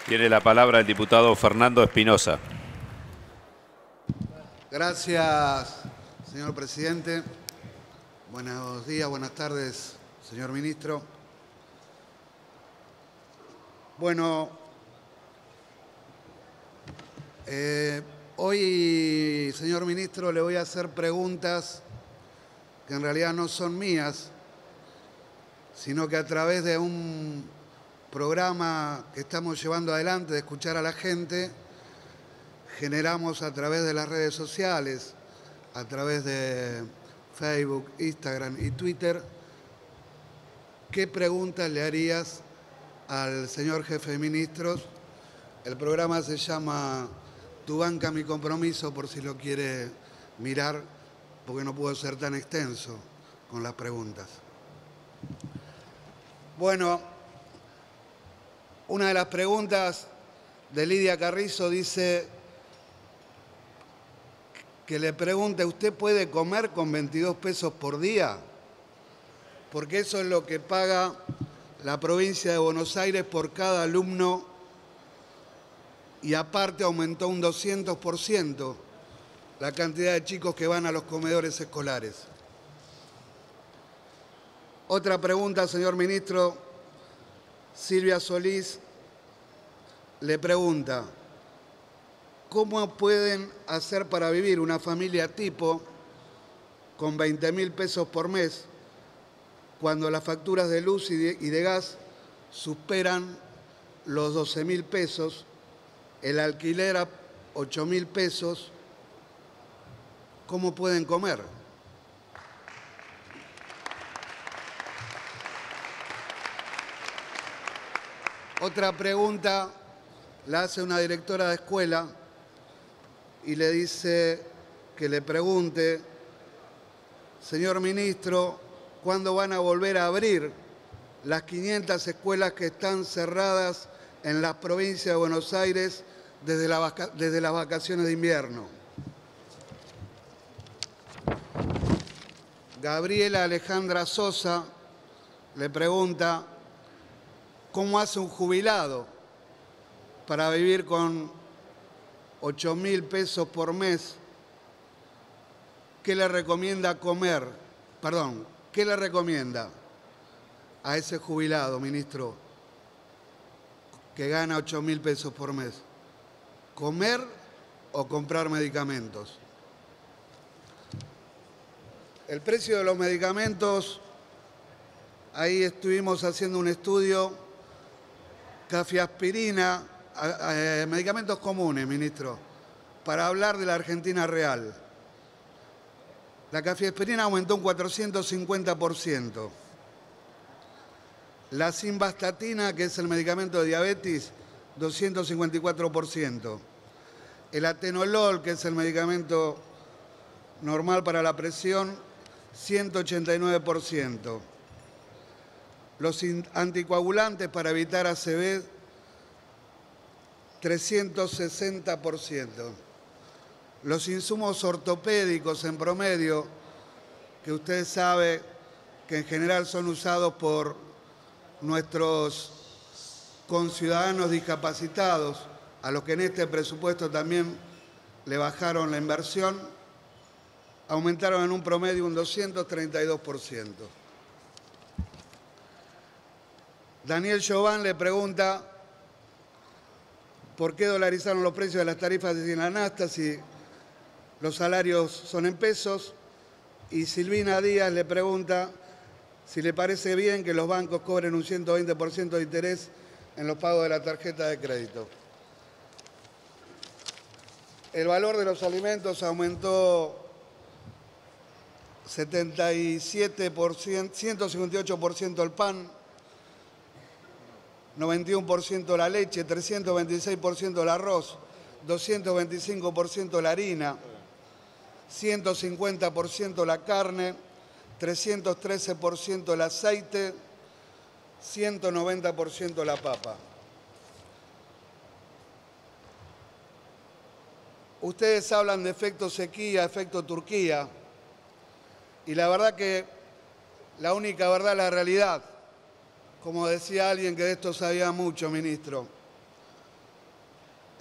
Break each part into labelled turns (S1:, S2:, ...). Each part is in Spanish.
S1: Tiene la palabra el diputado Fernando Espinosa.
S2: Gracias, señor presidente. Buenos días, buenas tardes, señor ministro. Bueno, hoy, señor ministro, le voy a hacer preguntas que en realidad no son mías, sino que a través de un programa que estamos llevando adelante de escuchar a la gente, generamos a través de las redes sociales, a través de Facebook, Instagram y Twitter, ¿qué preguntas le harías al señor jefe de ministros? El programa se llama Tu banca, mi compromiso, por si lo quiere mirar, porque no puedo ser tan extenso con las preguntas. Bueno, una de las preguntas de Lidia Carrizo dice que le pregunte, ¿usted puede comer con 22 pesos por día? Porque eso es lo que paga la provincia de Buenos Aires por cada alumno y aparte aumentó un 200% la cantidad de chicos que van a los comedores escolares. Otra pregunta, señor ministro. Silvia Solís le pregunta, ¿cómo pueden hacer para vivir una familia tipo con 20.000 pesos por mes cuando las facturas de luz y de gas superan los 12.000 pesos, el alquiler a 8.000 pesos? ¿Cómo pueden comer? Otra pregunta la hace una directora de escuela y le dice que le pregunte, señor ministro, ¿cuándo van a volver a abrir las 500 escuelas que están cerradas en las provincias de Buenos Aires desde las vacaciones de invierno? Gabriela Alejandra Sosa le pregunta, ¿cómo hace un jubilado para vivir con 8.000 pesos por mes? ¿Qué le recomienda comer? Perdón, ¿qué le recomienda a ese jubilado, ministro, que gana 8.000 pesos por mes? ¿Comer o comprar medicamentos? El precio de los medicamentos, ahí estuvimos haciendo un estudio, cafiaspirina, medicamentos comunes, ministro, para hablar de la Argentina real. La cafiaspirina aumentó un 450%. La simvastatina, que es el medicamento de diabetes, 254%. El atenolol, que es el medicamento normal para la presión, 189%. Los anticoagulantes para evitar ACV, 360%. Los insumos ortopédicos en promedio, que usted sabe que en general son usados por nuestros conciudadanos discapacitados, a los que en este presupuesto también le bajaron la inversión, aumentaron en un promedio un 232%. Daniel Chauvin le pregunta por qué dolarizaron los precios de las tarifas de Sinanasta si los salarios son en pesos. Y Silvina Díaz le pregunta si le parece bien que los bancos cobren un 120% de interés en los pagos de la tarjeta de crédito. El valor de los alimentos aumentó 158% el pan, 91% la leche, 326% el arroz, 225% la harina, 150% la carne, 313% el aceite, 190% la papa. Ustedes hablan de efecto sequía, efecto Turquía, y la verdad que la única verdad es la realidad. Como decía alguien que de esto sabía mucho, ministro.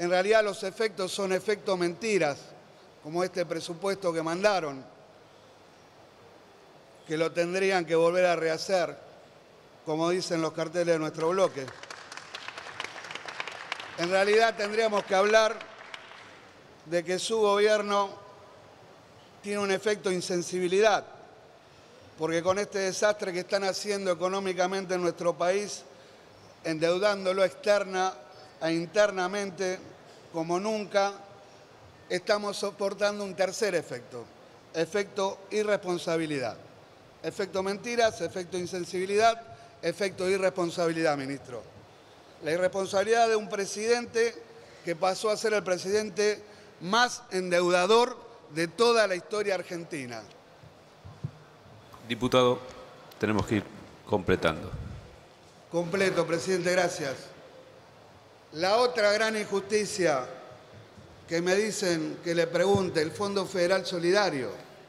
S2: En realidad los efectos son efectos mentiras, como este presupuesto que mandaron, que lo tendrían que volver a rehacer, como dicen los carteles de nuestro bloque. En realidad tendríamos que hablar de que su gobierno tiene un efecto insensibilidad, porque con este desastre que están haciendo económicamente en nuestro país, endeudándolo externa e internamente como nunca, estamos soportando un tercer efecto, efecto irresponsabilidad. Efecto mentiras, efecto insensibilidad, efecto irresponsabilidad, ministro. La irresponsabilidad de un presidente que pasó a ser el presidente más endeudador de toda la historia argentina.
S1: Diputado, tenemos que ir completando.
S2: Completo, presidente, gracias. La otra gran injusticia que me dicen que le pregunte, el Fondo Federal Solidario,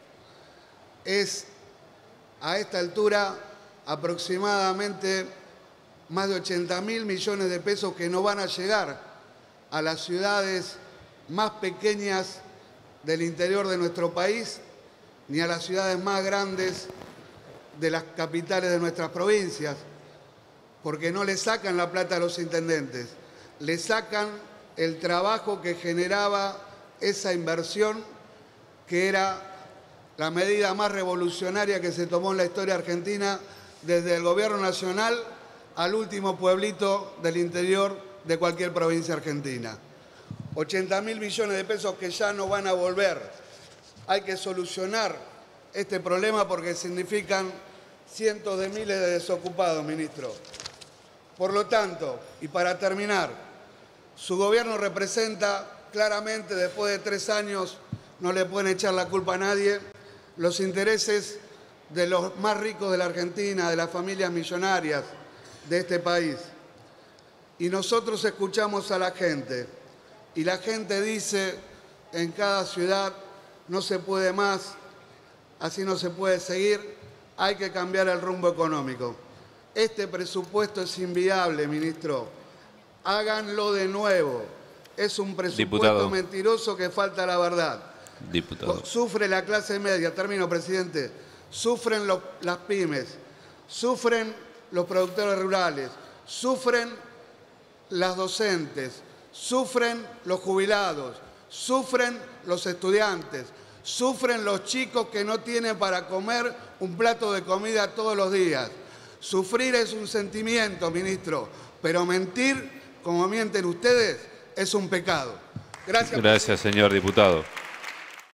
S2: es a esta altura aproximadamente más de 80.000 millones de pesos que no van a llegar a las ciudades más pequeñas del interior de nuestro país, ni a las ciudades más grandes de las capitales de nuestras provincias, porque no le sacan la plata a los intendentes, le sacan el trabajo que generaba esa inversión, que era la medida más revolucionaria que se tomó en la historia argentina, desde el gobierno nacional al último pueblito del interior de cualquier provincia argentina. 80.000 millones de pesos que ya no van a volver. Hay que solucionar este problema porque significan cientos de miles de desocupados, ministro. Por lo tanto, y para terminar, su gobierno representa claramente, después de 3 años, no le pueden echar la culpa a nadie, los intereses de los más ricos de la Argentina, de las familias millonarias de este país. Y nosotros escuchamos a la gente, y la gente dice en cada ciudad, no se puede más, así no se puede seguir, hay que cambiar el rumbo económico. Este presupuesto es inviable, ministro. Háganlo de nuevo. Es un presupuesto mentiroso que falta la verdad.
S1: Diputado.
S2: Sufre la clase media, termino, presidente, sufren las pymes, sufren los productores rurales, sufren las docentes, sufren los jubilados, sufren los estudiantes, sufren los chicos que no tienen para comer un plato de comida todos los días. Sufrir es un sentimiento, ministro, pero mentir, como mienten ustedes, es un pecado. Gracias,
S1: señor diputado.